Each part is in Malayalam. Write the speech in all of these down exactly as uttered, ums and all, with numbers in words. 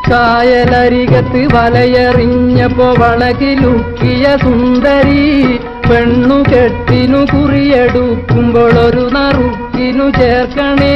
കായലരികത്ത് വലയെറിഞ്ഞപ്പോ വളകിലുക്കിയ സുന്ദരി പെണ്ണു കെട്ടിനു കുറിയെടുക്കുമ്പോൾ ഒരു നറുക്കിനു ചേർക്കണേ.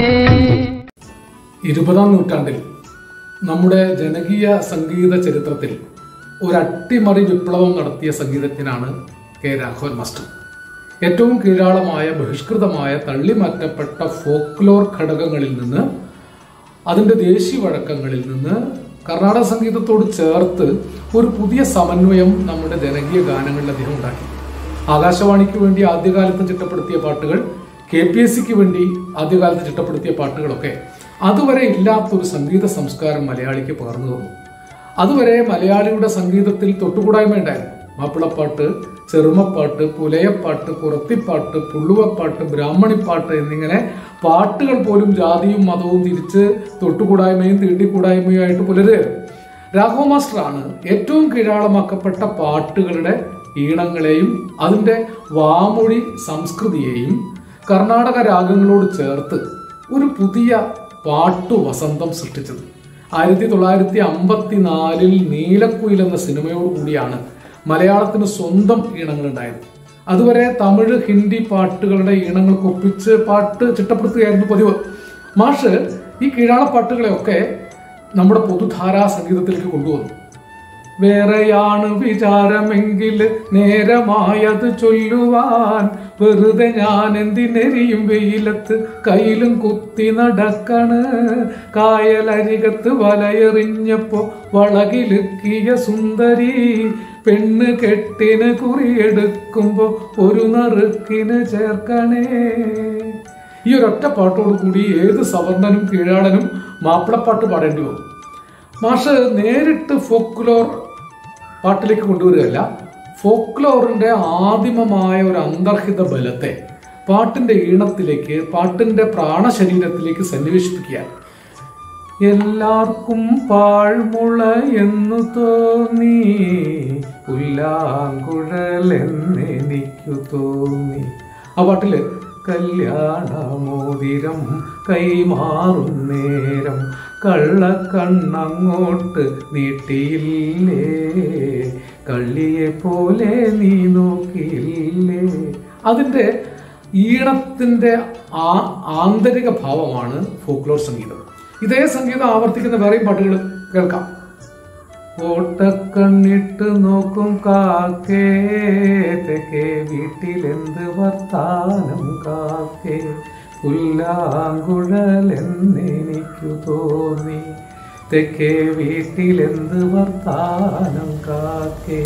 ഇരുപതാം നൂറ്റാണ്ടിൽ നമ്മുടെ ജനകീയ സംഗീത ചരിത്രത്തിൽ ഒരു അട്ടിമറി വിപ്ലവം നടത്തിയ സംഗീതജ്ഞനാണ് കെ രാഘവൻ മാസ്റ്റർ. ഏറ്റവും കീഴാളമായ ബഹിഷ്കൃതമായ തള്ളിമാറ്റപ്പെട്ട ഫോക്ലോർ ഘടകങ്ങളിൽ നിന്ന്, അതിൻ്റെ ദേശീയ വഴക്കങ്ങളിൽ നിന്ന് കർണാടക സംഗീതത്തോട് ചേർത്ത് ഒരു പുതിയ സമന്വയം നമ്മുടെ ജനകീയ ഗാനങ്ങളിൽ അദ്ദേഹം ഉണ്ടാക്കി. ആകാശവാണിക്ക് വേണ്ടി ആദ്യകാലത്ത് ചിട്ടപ്പെടുത്തിയ പാട്ടുകൾ, കെ പി എസ് സിക്ക് വേണ്ടി ആദ്യകാലത്ത് ചിട്ടപ്പെടുത്തിയ പാട്ടുകളൊക്കെ അതുവരെ ഇല്ലാത്തൊരു സംഗീത സംസ്കാരം മലയാളിക്ക് പകർന്നു തന്നു. അതുവരെ മലയാളിയുടെ സംഗീതത്തിൽ തൊട്ടുകൂടായ്മ ഉണ്ടായിരുന്നു. മാപ്പിളപ്പാട്ട്, ചെറുമപ്പാട്ട്, പുലയപ്പാട്ട്, കുറത്തിപ്പാട്ട്, പുള്ളുവപ്പാട്ട്, ബ്രാഹ്മണിപ്പാട്ട് എന്നിങ്ങനെ പാട്ടുകൾ പോലും ജാതിയും മതവും തിരിച്ച് തൊട്ടുകൂടായ്മയും തീണ്ടിക്കൂടായ്മയും ആയിട്ട് പുലരുകയായിരുന്നു. രാഘവ മാസ്റ്ററാണ് ഏറ്റവും കീഴാളമാക്കപ്പെട്ട പാട്ടുകളുടെ ഈണങ്ങളെയും അതിൻ്റെ വാമൊഴി സംസ്കൃതിയെയും കർണാടക രാഗങ്ങളോട് ചേർത്ത് ഒരു പുതിയ പാട്ടു വസന്തം സൃഷ്ടിച്ചത്. ആയിരത്തി തൊള്ളായിരത്തി അമ്പത്തി നാലിൽ നീലക്കുയിൽ എന്ന സിനിമയോട് കൂടിയാണ് മലയാളത്തിന് സ്വന്തം ഈണങ്ങൾ ഉണ്ടായത്. അതുവരെ തമിഴ്, ഹിന്ദി പാട്ടുകളുടെ ഈണങ്ങൾക്കൊപ്പിച്ച് പാട്ട് ചിട്ടപ്പെടുത്തുകയായിരുന്നു പതിവ്. മാഷ് ഈ കീഴാള പാട്ടുകളെയൊക്കെ നമ്മുടെ പൊതുധാരാ സംഗീതത്തിലേക്ക് കൊണ്ടുവന്നു. വേറെയാണ് വിചാരമെങ്കിൽ നേരമായത് ചൊല്ലുവാൻ, വെറുതെ ഞാൻ എന്തിനെരിയും വെയിലത്ത് കയ്യിലും കുത്തി നടക്കണ്, കായലരികത്ത് വലയെറിഞ്ഞപ്പോ വളകിലുക്കിയ സുന്ദരി പെണ്ണ് കെട്ടിന് കുറിയെടുക്കുമ്പോ ഒരു നറുക്കിന് ചേർക്കണേ. ഈ ഒരൊറ്റ പാട്ടോടു കൂടി ഏത് സവർണനും കീഴാളനും മാപ്പിളപ്പാട്ട് പാടേണ്ടി വന്നു. മാഷ് നേരിട്ട് ഫോക്ലോർ പാട്ടിലേക്ക് കൊണ്ടുവരികയല്ല, ഫോക്ലോറിന്റെ ആദിമമായ ഒരു അന്തർഹിത ബലത്തെ പാട്ടിന്റെ ഈണത്തിലേക്ക്, പാട്ടിന്റെ പ്രാണശരീരത്തിലേക്ക് സന്നിവേശിപ്പിക്കുക. എല്ലാവർക്കും പാഴ്മുള എന്നു തോന്നി, പുല്ലാങ്കുഴൽ എന്നെനിക്കു തോന്നി. ആ പാട്ടില് കല്യാണമോതിരം കൈമാറും നേരം കള്ളക്കണ്ണങ്ങോട്ട് നീട്ടിയില്ലേ, കള്ളിയെ പോലെ നീ നോക്കിയില്ലേ. അതിൻ്റെ ഈണത്തിൻ്റെ ആ ആന്തരിക ഭാവമാണ് ഫോക്ലോർ സംഗീതം. ഇതേ സംഗീതം ആവർത്തിക്കുന്ന വേറെയും പാട്ടുകൾ കേൾക്കാം. ഓട്ടക്കണ്ണിട്ട് നോക്കും കാക്കേ, തെക്കേ വീട്ടിലെന്ത് വർത്താനം കാക്കേ, പുല്ലാങ്കുഴൽ എന്നെനിക്കു തോന്നി, തെക്കേ വീട്ടിലെന്ത് വർത്താനം കാക്കേ,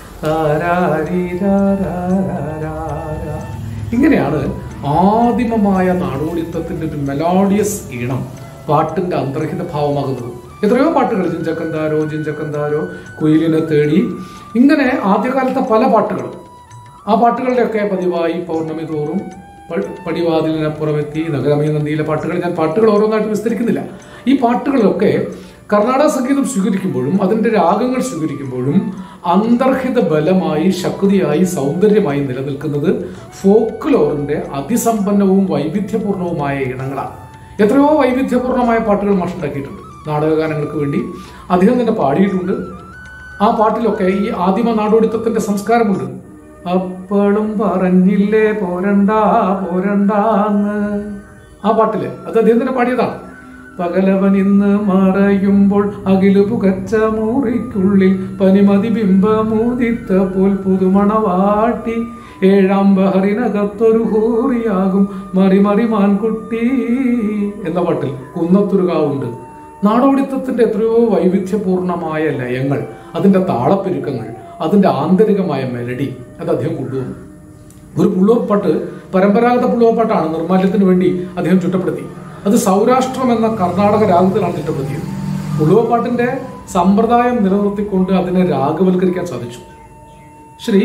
താരാരിരാരാരാരാ. ഇങ്ങനെയാണ് ആദിമമായ നാടോടിത്തത്തിന്റെ ഒരു മെലോഡിയസ് ഈണം പാട്ടിന്റെ അന്തർഹിത ഭാവമാകുന്നത്. എത്രയോ പാട്ടുകൾ, ജിഞ്ചക്കന്താരോ ജിഞ്ചക്കന്താരോ, കുയിലിനെ തേടി, ഇങ്ങനെ ആദ്യകാലത്തെ പല പാട്ടുകളും. ആ പാട്ടുകളുടെയൊക്കെ പതിവായി പൗർണമി തോറും, പടിവാതിലിനപ്പുറമെത്തി, നഗരമേ നന്ദിയിലെ പാട്ടുകൾ, ഞാൻ പാട്ടുകൾ ഓരോന്നായിട്ട് വിസ്തരിക്കുന്നില്ല. ഈ പാട്ടുകളൊക്കെ കർണാടക സംഗീതം സ്വീകരിക്കുമ്പോഴും അതിൻ്റെ രാഗങ്ങൾ സ്വീകരിക്കുമ്പോഴും അന്തർഹിത ബലമായി, ശക്തിയായി, സൗന്ദര്യമായി നിലനിൽക്കുന്നത് ഫോക്ലോറിന്റെ അതിസമ്പന്നവും വൈവിധ്യപൂർണവുമായ ഇനങ്ങളാണ്. എത്രയോ വൈവിധ്യപൂർണമായ പാട്ടുകൾ മാഷുണ്ടാക്കിയിട്ടുണ്ട്. നാടകഗാനങ്ങൾക്ക് വേണ്ടി അദ്ദേഹം തന്നെ പാടിയിട്ടുണ്ട്. ആ പാട്ടിലൊക്കെ ഈ ആദിമ നാടോടിത്തത്തിന്റെ സംസ്കാരമുണ്ട്. അപ്പളും പറഞ്ഞില്ലേ പോരണ്ടാ പോരണ്ടാന്ന്, ആ പാട്ടില് അത് അദ്ദേഹം തന്നെ പാടിയതാണ്. പകലവൻ ഇന്ന് മറയുമ്പോൾ അകിലു പുകച്ച മൂറിക്കുള്ളിൽ പനിമതി ബിംബമൂതിത്ത പോൽ പുതുമണവാട്ടി, ഏഴാം ബഹറിനകത്തൊരു ഹൂറിയാകും മറിമറി മാൻകുട്ടി എന്ന പാട്ടിൽ കുന്നത്തുരുകാവുണ്ട്. നാടോടിത്തത്തിന്റെ എത്രയോ വൈവിധ്യപൂർണമായ ലയങ്ങൾ, അതിന്റെ താളപ്പെരുക്കങ്ങൾ, അതിന്റെ ആന്തരികമായ മെലഡി അത് അദ്ദേഹം കൊണ്ടുവന്നു. ഒരു പുള്ളുവപ്പാട്ട് പരമ്പരാഗത പുള്ളുവപ്പാട്ടാണ് നിർമ്മാല്യത്തിന് വേണ്ടി അദ്ദേഹം ചുട്ടപ്പെടുത്തി. അത് സൗരാഷ്ട്രം എന്ന കർണാടക രാഗത്തിലാണ് ചിട്ടപ്പെടുത്തിയത്. പുള്ളുവപ്പാട്ടിന്റെ സമ്പ്രദായം നിലനിർത്തിക്കൊണ്ട് അതിനെ രാഗവൽക്കരിക്കാൻ സാധിച്ചു. ശ്രീ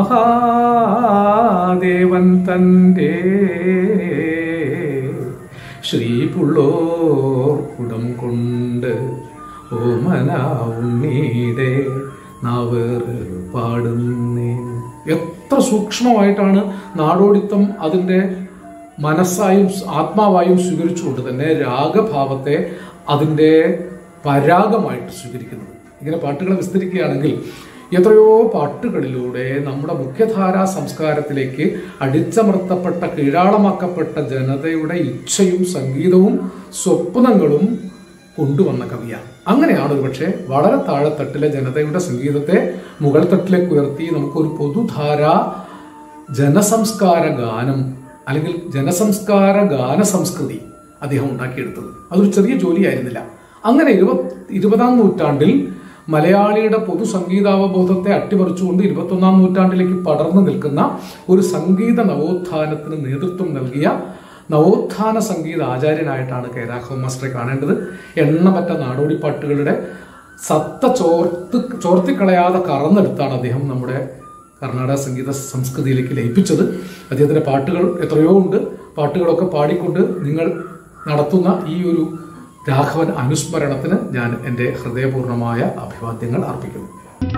മഹാദേവൻ തൻ്റെ ശ്രീ പുള്ളോർ കുടം കൊണ്ട് ഓമന ഉണ്ണീടെ നാവേറ് പാടുന്നേ. എത്ര സൂക്ഷ്മമായിട്ടാണ് നാടോടിത്തം അതിൻ്റെ മനസ്സായും ആത്മാവായും സ്വീകരിച്ചുകൊണ്ട് തന്നെ രാഗഭാവത്തെ അതിൻ്റെ പരാഗമായിട്ട് സ്വീകരിക്കുന്നത്. ഇങ്ങനെ പാട്ടുകളെ വിസ്തരിക്കുകയാണെങ്കിൽ എത്രയോ പാട്ടുകളിലൂടെ നമ്മുടെ മുഖ്യധാരാ സംസ്കാരത്തിലേക്ക് അടിച്ചമർത്തപ്പെട്ട കീഴാളമാക്കപ്പെട്ട ജനതയുടെ ഇച്ഛയും സംഗീതവും സ്വപ്നങ്ങളും കൊണ്ടുവന്ന കവിയാണ്. അങ്ങനെയാണ് ഒരു പക്ഷേ വളരെ താഴെത്തട്ടിലെ ജനതയുടെ സംഗീതത്തെ മുകൾ തട്ടിലേക്ക് ഉയർത്തി നമുക്കൊരു പൊതുധാര ജനസംസ്കാര ഗാനം അല്ലെങ്കിൽ ജനസംസ്കാര ഗാന സംസ്കൃതി അദ്ദേഹം ഉണ്ടാക്കിയെടുത്തത്. അതൊരു ചെറിയ ജോലിയായിരുന്നില്ല. അങ്ങനെ ഇരുപത് ഇരുപതാം നൂറ്റാണ്ടിൽ മലയാളിയുടെ പൊതു സംഗീതാവബോധത്തെ അട്ടിമറിച്ചുകൊണ്ട് ഇരുപത്തൊന്നാം നൂറ്റാണ്ടിലേക്ക് പടർന്നു നിൽക്കുന്ന ഒരു സംഗീത നവോത്ഥാനത്തിന് നേതൃത്വം നൽകിയ നവോത്ഥാന സംഗീത ആചാര്യനായിട്ടാണ് കെ രാഘവൻ മാസ്റ്ററെ കാണേണ്ടത്. എണ്ണമറ്റ നാടോടിപ്പാട്ടുകളുടെ സത്ത ചോർത്ത് ചോർത്തിക്കളയാതെ കറന്നെടുത്താണ് അദ്ദേഹം നമ്മുടെ കർണാടക സംഗീത സംസ്കൃതിയിലേക്ക് ലയിപ്പിച്ചത്. അദ്ദേഹത്തിൻ്റെ പാട്ടുകൾ എത്രയോ ഉണ്ട്. പാട്ടുകളൊക്കെ പാടിക്കൊണ്ട് നിങ്ങൾ നടത്തുന്ന ഈ ഒരു രാഘവൻ അനുസ്മരണത്തിന് ഞാൻ എൻ്റെ ഹൃദയപൂർണമായ അഭിവാദ്യങ്ങൾ അർപ്പിക്കുന്നു.